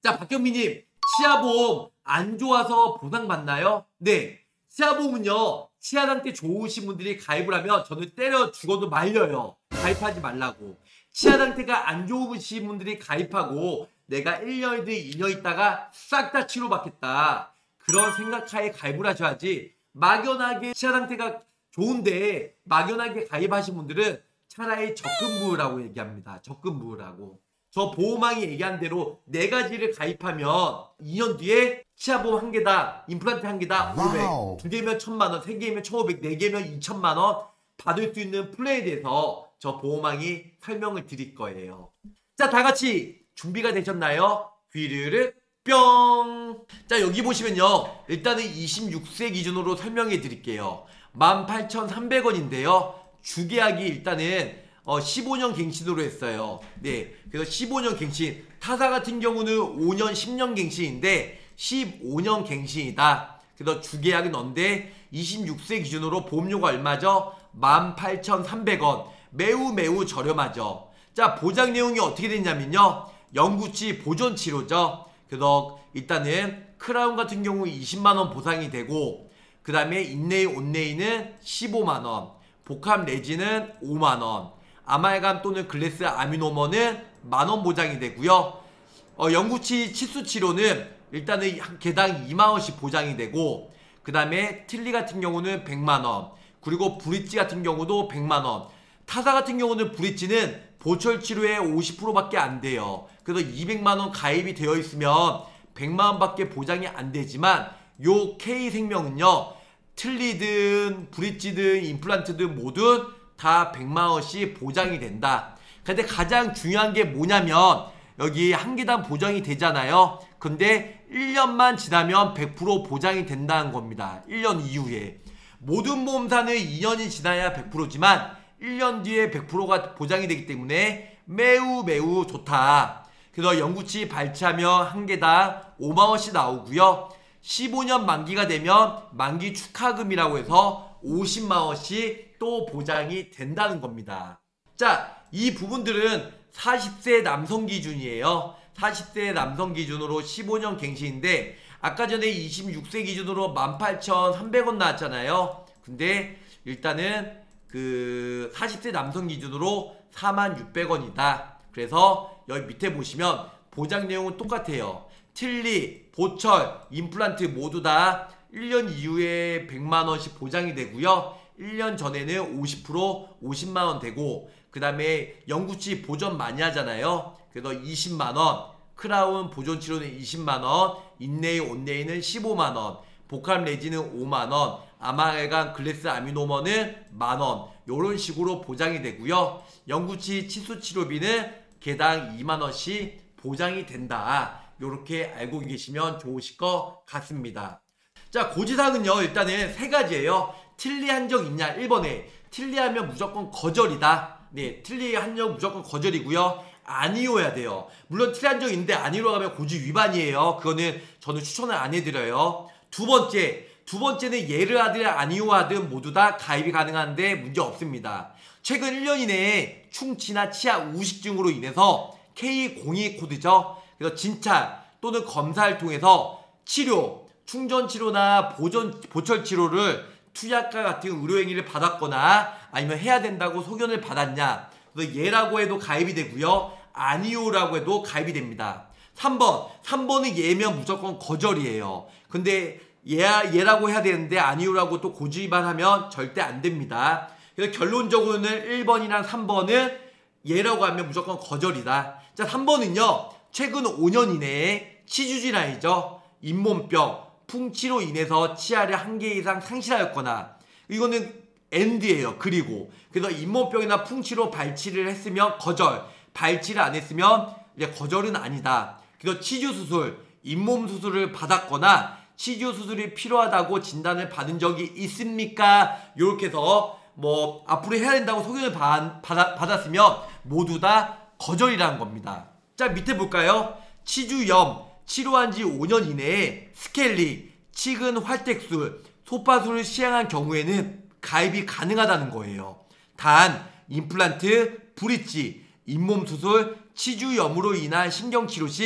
자, 박경민님, 치아보험 안 좋아서 보상받나요? 네, 치아보험은요, 치아 상태 좋으신 분들이 가입을 하면 저는 때려 죽어도 말려요. 가입하지 말라고. 치아 상태가 안 좋으신 분들이 가입하고 내가 1년이든 2년 있다가 싹 다 치료받겠다, 그런 생각하에 가입을 하셔야지, 막연하게 치아 상태가 좋은데 막연하게 가입하신 분들은 차라리 적금부라고 얘기합니다. 적금부라고. 저 보호망이 얘기한 대로 4가지를 가입하면 2년 뒤에 치아보험 1개다, 임플란트 1개다, 500, 2개면 1000만원, 3개면 1500, 4개면 2000만원 받을 수 있는 플랜에 대해서 저 보호망이 설명을 드릴 거예요. 자, 다같이 준비가 되셨나요? 귀르르 뿅! 자, 여기 보시면요, 일단은 26세 기준으로 설명해 드릴게요. 18,300원인데요 주계약이 일단은 15년 갱신으로 했어요. 네, 그래서 15년 갱신. 타사 같은 경우는 5년 10년 갱신인데 15년 갱신이다. 그래서 주계약은 언데 26세 기준으로 보험료가 얼마죠? 18,300원. 매우 저렴하죠. 자, 보장 내용이 어떻게 되냐면요, 영구치 보존 치료죠. 그래서 일단은 크라운 같은 경우 20만원 보상이 되고, 그 다음에 인레이 온레이는 15만원, 복합 레진은 5만원, 아말감 또는 글래스 아미노머는 만원 보장이 되고요. 영구치 치수 치료는 일단은 개당 2만원씩 보장이 되고, 그 다음에 틀니 같은 경우는 100만원, 그리고 브릿지 같은 경우도 100만원. 타사 같은 경우는 브릿지는 보철 치료에 50%밖에 안 돼요. 그래서 200만원 가입이 되어 있으면 100만원밖에 보장이 안 되지만, 요 K생명은요, 틀니든 브릿지든 임플란트든 모두 다 100만원씩 보장이 된다. 근데 가장 중요한 게 뭐냐면, 여기 1개당 보장이 되잖아요. 근데 1년만 지나면 100% 보장이 된다는 겁니다. 1년 이후에. 모든 보험사는 2년이 지나야 100%지만 1년 뒤에 100%가 보장이 되기 때문에 매우 좋다. 그래서 영구치 발치하면 1개당 5만원씩 나오고요. 15년 만기가 되면 만기 축하금이라고 해서 50만원씩 또 보장이 된다는 겁니다. 자, 이 부분들은 40세 남성 기준이에요. 40세 남성 기준으로 15년 갱신인데, 아까 전에 26세 기준으로 18,300원 나왔잖아요. 근데 일단은 그 40세 남성 기준으로 46,600원이다. 그래서 여기 밑에 보시면 보장 내용은 똑같아요. 틀니, 보철, 임플란트 모두 다 1년 이후에 100만원씩 보장이 되고요. 1년 전에는 50% 50만원 되고, 그 다음에 영구치 보존 많이 하잖아요. 그래서 20만원, 크라운 보존 치료는 20만원, 인레이 온레이는 15만원, 복합 레진은 5만원, 아말감 글래스 아미노머는 만원, 요런 식으로 보장이 되고요. 영구치 치수 치료비는 개당 2만원씩 보장이 된다. 요렇게 알고 계시면 좋으실 것 같습니다. 자, 고지사항은요, 일단은 3가지예요. 틀니 한 적 있냐? 1번에 틀니 하면 무조건 거절이다. 네, 틀니 한 적 무조건 거절이고요. 아니오야 돼요. 물론 틀니 한 적 있는데 아니로 가면 고지 위반이에요. 그거는 저는 추천을 안 해드려요. 두 번째는 예를 하든 아니오 하든 모두 다 가입이 가능한데 문제 없습니다. 최근 1년 이내에 충치나 치아 우식증으로 인해서 K02 코드죠. 그래서 진찰 또는 검사를 통해서 치료, 충전 치료나 보철 치료를 투약과 같은 의료행위를 받았거나 아니면 해야 된다고 소견을 받았냐. 그래서 예라고 해도 가입이 되고요. 아니오라고 해도 가입이 됩니다. 3번은 예면 무조건 거절이에요. 근데 예라고 해야 되는데 아니오라고 또 고지 위반하면 절대 안 됩니다. 그래서 결론적으로는 1번이랑 3번은 예라고 하면 무조건 거절이다. 자, 3번은요, 최근 5년 이내에 치주질환이죠. 잇몸병, 풍치로 인해서 치아를 1개 이상 상실하였거나, 이거는 엔드예요. 그래서 잇몸병이나 풍치로 발치를 했으면 거절, 발치를 안 했으면 이제 거절은 아니다. 그래서 치주수술, 잇몸 수술을 받았거나 치주 수술이 필요하다고 진단을 받은 적이 있습니까? 이렇게 해서 뭐 앞으로 해야 된다고 소견을 받았으면 모두 다 거절이라는 겁니다. 자, 밑에 볼까요? 치주염, 치료한 지 5년 이내에 스케일링, 치근 활택술, 소파술을 시행한 경우에는 가입이 가능하다는 거예요. 단 임플란트, 브릿지, 잇몸 수술, 치주염으로 인한 신경치료 시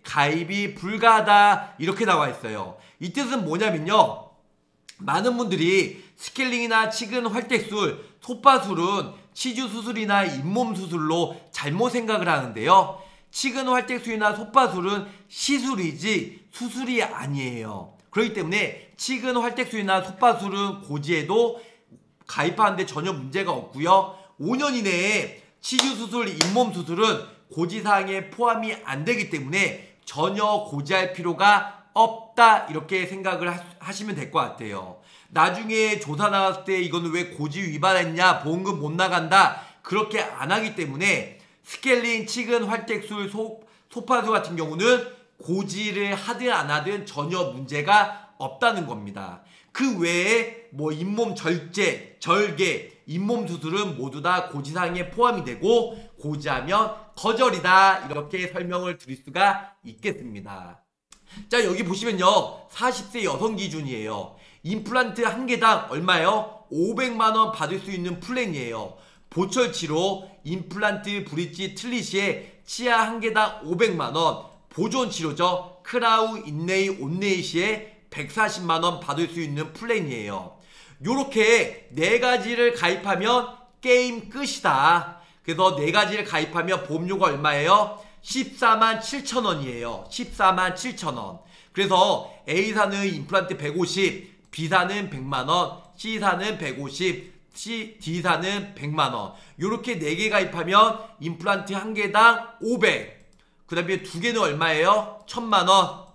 가입이 불가하다 이렇게 나와 있어요. 이 뜻은 뭐냐면요, 많은 분들이 스케일링이나 치근 활tek술, 솥바술은 치주 수술이나 잇몸 수술로 잘못 생각을 하는데요, 치근 활tek술이나 솥바술은 시술이지 수술이 아니에요. 그렇기 때문에 치근 활tek술이나 솥바술은 고지에도 가입하는데 전혀 문제가 없고요, 5년 이내에 치주 수술, 잇몸 수술은 고지사항에 포함이 안 되기 때문에 전혀 고지할 필요가 없다 이렇게 생각을 하시면 될 것 같아요. 나중에 조사 나왔을 때 이거는 왜 고지 위반했냐, 보험금 못 나간다 그렇게 안 하기 때문에 스케일링, 치근, 활tek술, 솥바술 같은 경우는 고지를 하든 안 하든 전혀 문제가 없다는 겁니다. 그 외에 뭐 잇몸 절제, 절개, 잇몸 수술은 모두 다 고지사항에 포함이 되고 고지하면 거절이다 이렇게 설명을 드릴 수가 있겠습니다. 자, 여기 보시면요, 40세 여성 기준이에요. 임플란트 한 개당 얼마예요? 500만원 받을 수 있는 플랜이에요. 보철치료, 임플란트, 브릿지, 틀릿시에 치아 한 개당 500만원, 보존치료죠, 크라우, 인레이, 온레이 시에 140만원 받을 수 있는 플랜이에요. 요렇게 4가지를 가입하면 게임 끝이다. 그래서 4가지를 가입하면 보험료가 얼마예요? 14만 7천원이에요. 14만 7천원. 그래서 A사는 임플란트 150, B사는 100만원, C사는 150, D사는 100만원. 요렇게 4개 가입하면 임플란트 한 개당 500, 그 다음에 2개는 얼마예요? 1000만원.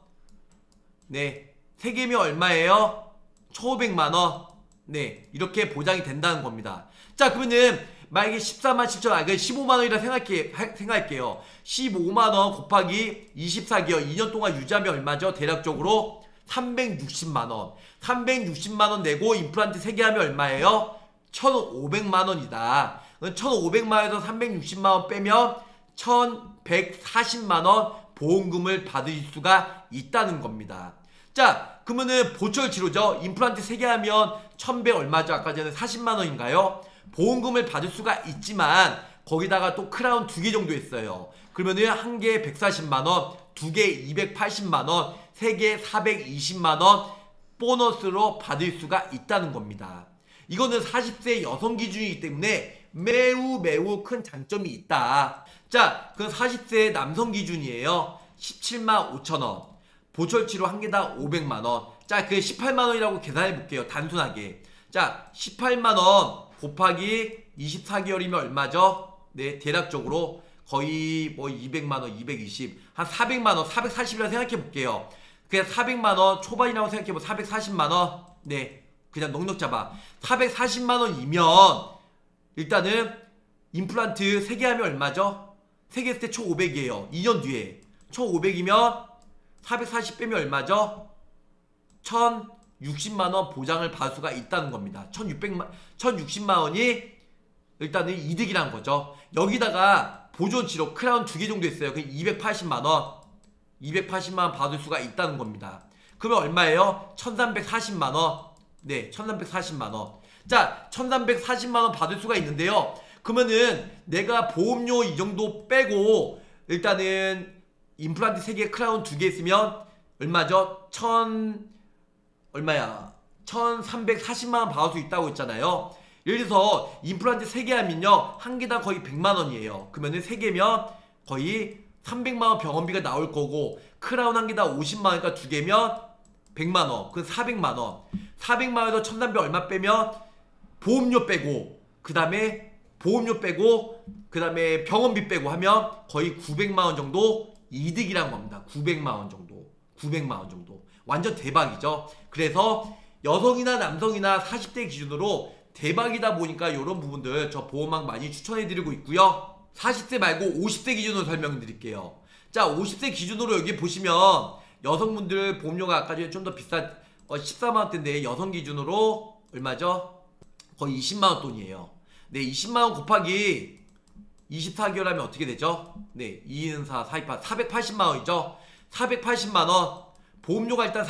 네, 3개면 얼마예요? 1500만원. 네, 이렇게 보장이 된다는 겁니다. 자, 그러면은 만약에 14만 7천원, 15만원이라 생각할게요. 15만원 곱하기 24개월 2년 동안 유지하면 얼마죠? 대략적으로 360만원. 360만원 내고 임플란트 3개 하면 얼마예요? 1500만원이다. 1500만원에서 360만원 빼면 1140만원 보험금을 받을 수가 있다는 겁니다. 자, 그러면은 보철치료죠. 임플란트 3개 하면 1100 얼마죠? 아까 전에 40만원인가요? 보험금을 받을 수가 있지만 거기다가 또 크라운 2개 정도 있어요. 그러면은 한 개에 140만원, 2개 280만원, 3개 420만원 보너스로 받을 수가 있다는 겁니다. 이거는 40세 여성 기준이기 때문에 매우 큰 장점이 있다. 자, 그럼 40세 남성 기준이에요. 17만 5천원. 보철치료 한 개당 500만원. 자, 그 18만원이라고 계산해 볼게요. 단순하게. 자, 18만원 곱하기 24개월이면 얼마죠? 네, 대략적으로 거의 뭐 200만원, 220, 한 400만원, 440이라고 생각해 볼게요. 그냥 400만원 초반이라고 생각해 보면 440만원. 네, 그냥 넉넉 잡아. 440만원이면 일단은 임플란트 3개 하면 얼마죠? 3개 했을 때 1500이에요. 2년 뒤에 1500이면 440 빼면 얼마죠? 1060만원 보장을 받을 수가 있다는 겁니다. 1060만원이 일단은 이득이란 거죠. 여기다가 보존치료 크라운 2개 정도 있어요. 그 280만원 280만원 받을 수가 있다는 겁니다. 그러면 얼마예요? 1340만원. 네, 1340만원. 자, 1340만원 받을 수가 있는데요, 그러면은 내가 보험료 이 정도 빼고 일단은 임플란트 3개 크라운 2개 있으면 얼마죠? 얼마야? 1340만원 받을 수 있다고 했잖아요. 예를 들어서 임플란트 3개 하면요, 한 개당 거의 100만원이에요. 그러면은 3개면 거의 300만원 병원비가 나올 거고, 크라운 한 개당 50만원이니까 2개면 100만원. 그럼 400만원. 400만원에서 1300 얼마 빼면 보험료 빼고, 그 다음에 보험료 빼고, 그 다음에 병원비 빼고 하면 거의 900만원 정도 이득이란 겁니다. 900만원 정도. 900만원 정도. 완전 대박이죠. 그래서 여성이나 남성이나 40대 기준으로 대박이다 보니까 이런 부분들 저 보험왕 많이 추천해드리고 있고요. 40세 말고 50세 기준으로 설명드릴게요. 자, 50세 기준으로 여기 보시면 여성분들 보험료가 아까 전에 좀 더 비싼 14만원대인데 여성 기준으로 얼마죠? 거의 20만원 돈이에요. 네, 20만원 곱하기 24개월 하면 어떻게 되죠? 네, 2는 4, 4, 28, 480만원이죠? 480만원. 보험료가 일단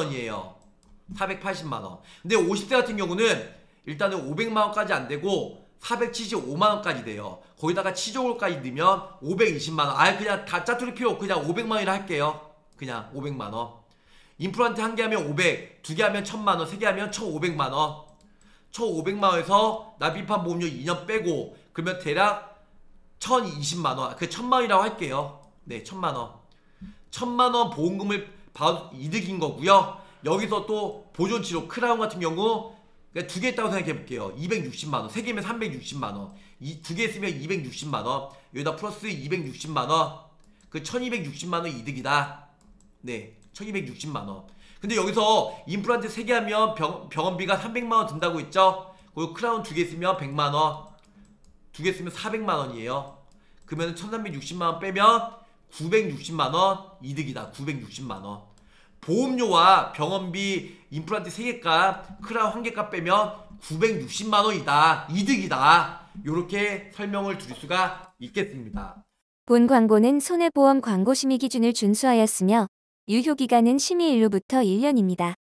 480만원이에요. 480만원. 근데 50대 같은 경우는 일단은 500만원까지 안되고 475만 원까지 돼요. 거기다가 치조골까지 넣으면 520만 원. 아 그냥 다 짜투리 필요 없고 그냥 500만 원이라 할게요. 그냥 500만 원. 임플란트 한 개 하면 500, 두 개 하면 1000만 원, 세 개 하면 1500만 원. 1500만 원에서 납입한 보험료 2년 빼고 그러면 대략 1020만 원. 그 1000만 원이라고 할게요. 네, 1000만 원. 1000만 원 보험금을 받아 이득인 거고요. 여기서 또 보존치료 크라운 같은 경우 두 개 있다고 생각해 볼게요. 260만 원, 세 개면 360만 원. 두 개 있으면 260만 원. 여기다 플러스 260만 원. 그 1260만 원 이득이다. 네, 1260만 원. 근데 여기서 임플란트 3개 하면 병원비가 300만 원 든다고 했죠? 그리고 크라운 2개 있으면 100만 원. 2개 쓰면 400만 원이에요. 그러면 1360만 원 빼면 960만 원 이득이다. 960만 원. 보험료와 병원비 임플란트 3개 값, 크라운 1개 값 빼면 960만 원이다. 이득이다. 요렇게 설명을 드릴 수가 있겠습니다. 본 광고는 손해보험 광고 심의 기준을 준수하였으며 유효기간은 심의 일로부터 1년입니다.